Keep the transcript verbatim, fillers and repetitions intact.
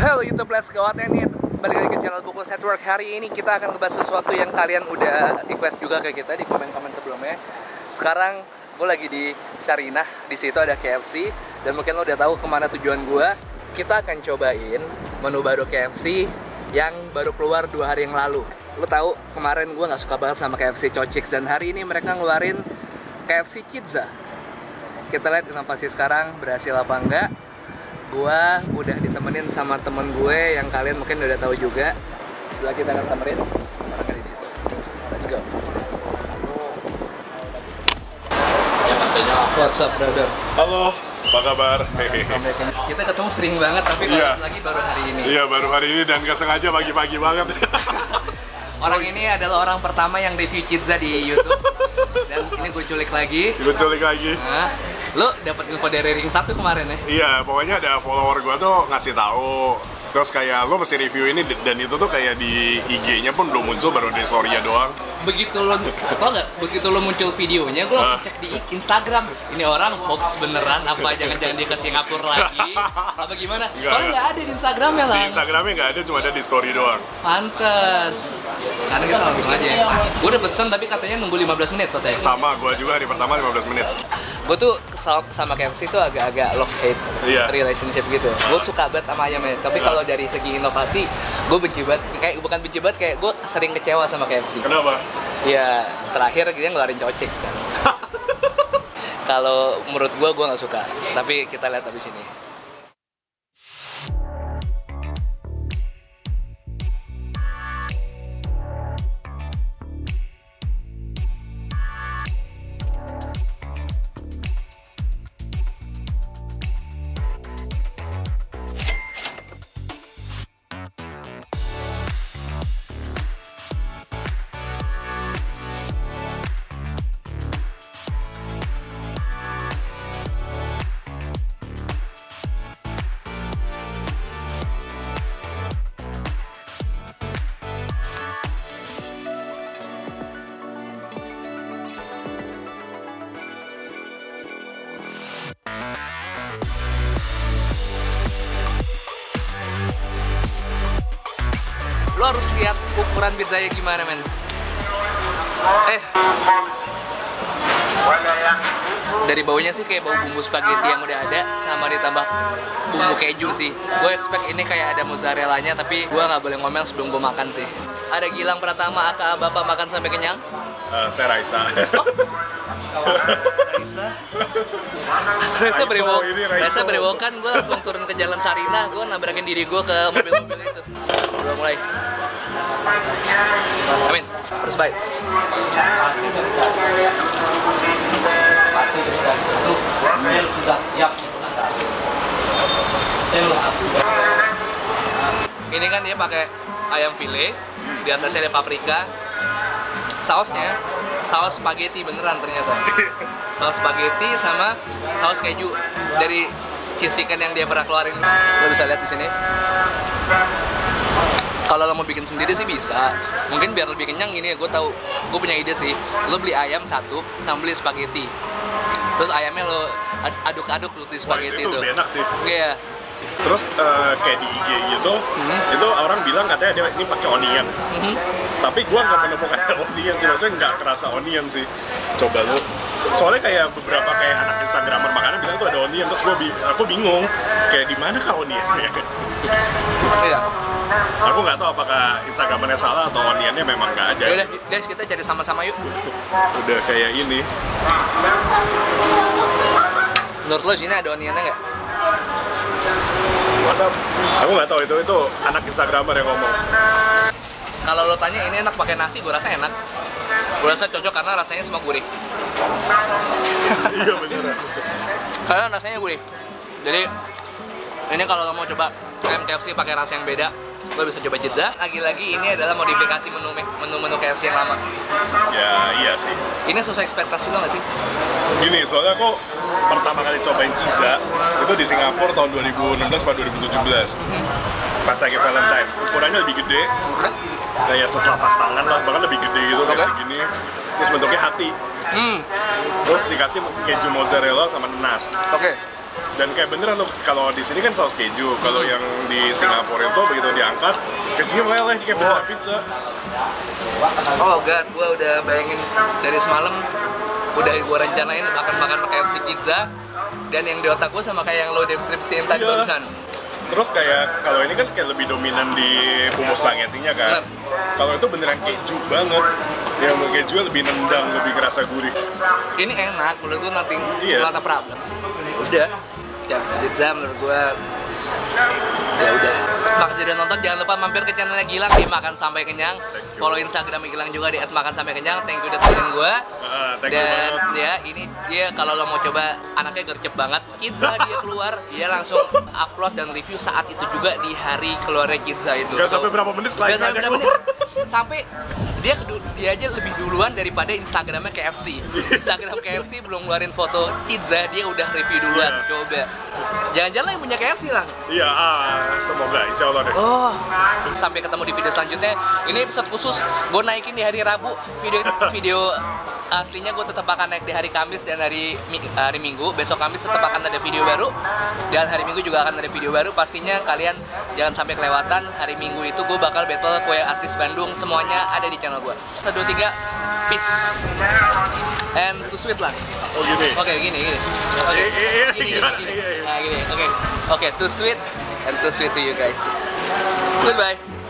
Halo YouTube, let's go out and eat. Balik lagi ke channel Bungkus Network. Hari ini kita akan ngebahas sesuatu yang kalian udah request juga ke kita di komen-komen sebelumnya. Sekarang gue lagi di Sarinah, di situ ada K F C. Dan mungkin lo udah tahu kemana tujuan gue. Kita akan cobain menu baru K F C yang baru keluar dua hari yang lalu. Lo tahu kemarin gue nggak suka banget sama K F C Chopchicks, dan hari ini mereka ngeluarin K F C Chizza. Kita lihat inovasi sekarang berhasil apa enggak. Gua udah ditemenin sama temen gue yang kalian mungkin udah tahu juga. Setelah kita akan samperin orangnya di situ. Let's go. Ya maksudnya what's up brother? Halo, apa kabar? Kita ketemu sering banget tapi kalau Iya. lagi baru hari ini. Iya, baru hari ini dan gak sengaja pagi-pagi banget. Orang ini adalah orang pertama yang review Chizza di YouTube. Dan ini gue culik lagi. Gue culik lagi. Nah, lo dapat info dari ring satu kemarin ya? Iya, pokoknya ada follower gue tuh ngasih tahu. Terus kayak lo mesti review ini, dan itu tuh kayak di I G-nya pun belum muncul, baru di story-nya doang. Begitu lo, tau nggak? Begitu lo muncul videonya, gue langsung cek di Instagram. Ini orang hoax beneran? Apa jangan-jangan dia ke Singapura lagi? Apa gimana? Enggak, Soalnya enggak. nggak ada di Instagramnya Di lah. Instagramnya nggak ada, cuma ada di story doang. Pantes. Karena kita langsung aja ya. Gue udah pesen tapi katanya nunggu lima belas menit katanya. Sama, gue juga hari pertama lima belas menit. Gue tuh kesal sama K F C tuh agak-agak love-hate Iya. relationship gitu. Gue suka banget sama ayamnya. Tapi Iya. kalau dari segi inovasi, gue benci banget. Kayak bukan benci banget, kayak gue sering kecewa sama K F C. Kenapa? Ya, terakhir dia ngeluarin Chopchicks kan. Kalau menurut gue, gue nggak suka. Tapi kita lihat abis ini. Lo harus lihat ukuran pizzanya gimana, men. Eh, dari baunya sih kayak bau bumbu spaghetti yang udah ada, sama ditambah bumbu keju sih. Gue expect ini kayak ada mozzarellanya, tapi gue nggak boleh ngomel sebelum gue makan sih. Ada Gilang Pratama, aka Bapak Makan Sampai Kenyang. Uh, saya Raisa. Raisa. Raisa berewok. ini Raiso. Raisa berewokan, gue langsung turun ke jalan Sarinah, gue nabrakin diri gue ke mobil-mobil itu. Udah mulai. Amin. First bite. Sel sudah siap. Sel Ini kan dia pakai ayam file, di atasnya ada paprika. Sausnya saus spaghetti beneran ternyata. Saus spaghetti sama saus keju dari cheese chicken yang dia pernah keluarin. Lo bisa lihat di sini. Kalau lo mau bikin sendiri sih bisa. Mungkin biar lebih kenyang gini ya, gue tahu. Gue punya ide sih. Lo beli ayam satu, sama beli spaghetti. Terus ayamnya lo aduk-aduk tuh di spaghetti Wah, itu itu. lebih enak sih. Iya. Terus uh, kayak di I G gitu, Mhm. itu orang bilang katanya dia ini pakai onion. Mhm. Tapi gua nggak menemukan ada onion sih, maksudnya nggak kerasa onion sih. Coba lu, so- soalnya kayak beberapa kayak anak Instagramer makanan bilang tuh ada onion, terus gua bi- aku bingung kayak di mana kah onionnya? Iya. Aku nggak tahu apakah Instagramernya salah atau onionnya memang nggak ada. Yaudah guys, kita cari sama-sama yuk. Udah kayak ini. Menurut lo sini ada onionnya nggak? Aku nggak tahu itu itu anak Instagramer yang ngomong. Kalau lo tanya ini enak pakai nasi, gue rasa enak. Gue rasa cocok karena rasanya semua gurih. Iya beneran. Karena rasanya gurih. Jadi ini kalau lo mau coba ayam K F C pakai rasa yang beda, lo bisa coba Chizza. Lagi-lagi ini adalah modifikasi menu menu-menu K F C yang lama. Ya iya sih. Ini sesuai ekspektasi lo nggak sih? Gini, soalnya aku pertama kali cobain Chizza itu di Singapura tahun dua ribu enam belas atau dua ribu tujuh belas. Mhm. Pas lagi Valentine, ukurannya lebih gede, Oke. kayak setelapak tangan lah, bahkan lebih gede gitu, kayak Oke. segini. Terus bentuknya hati. Hmm. Terus dikasih keju mozzarella sama nas. Oke. Dan kayak beneran loh, kalau di sini kan saus keju, kalau Hmm. yang di Singapura itu begitu diangkat, kejunya meleleh kayak beneran pizza. Oh god, gue udah bayangin dari semalam udah gue rencanain akan makan K F C pizza, dan yang di otak gue sama kayak yang lo deskripsiin tadi Iya. barusan. Terus kayak kalau ini kan kayak lebih dominan di bumbu spaghettinya kan. Bener. Kalau itu beneran keju banget. Yang kejunya lebih nendang, lebih kerasa gurih. Ini enak, menurut gue nothing, Iya. not a problem. Udah, K F C pizza menurut gue ya udah. Makasih udah nonton, jangan lupa mampir ke channelnya Gilang di Makan Sampai Kenyang. Thank you. Follow Instagram Gilang juga di et makan sampai kenyang. Thank you udah tonton gue. Ah, thank you Dan banget. ya ini dia kalau lo mau coba, anaknya gercep banget. Kidza dia keluar, dia langsung upload dan review saat itu juga di hari keluarnya Kidza itu. Gak So, sampai berapa menit setelah Gak sampai ikannya berapa keluar. menit. Sampai dia kedu- dia aja lebih duluan daripada Instagramnya K F C. Instagram K F C belum ngeluarin foto Kidza, dia udah review duluan. Iya. Coba. Jangan-jangan lo yang punya K F C lang. Iya, ah, semoga insya Allah deh. Oh, sampai ketemu di video selanjutnya. Ini episode khusus gue naikin di hari Rabu. Video video aslinya gue tetap akan naik di hari Kamis dan hari Mi- hari Minggu. Besok Kamis tetap akan ada video baru, dan hari Minggu juga akan ada video baru. Pastinya kalian jangan sampai kelewatan. Hari Minggu itu gue bakal battle kue artis Bandung. Semuanya ada di channel gue. Satu dua tiga, peace and too sweet lah. Oh gini. Oke, gini gini. Oke, Iya, iya, iya, gini gini gimana? gini. Iya, iya. Nah, gini. Oke, oke, too sweet and too sweet to you guys. Goodbye.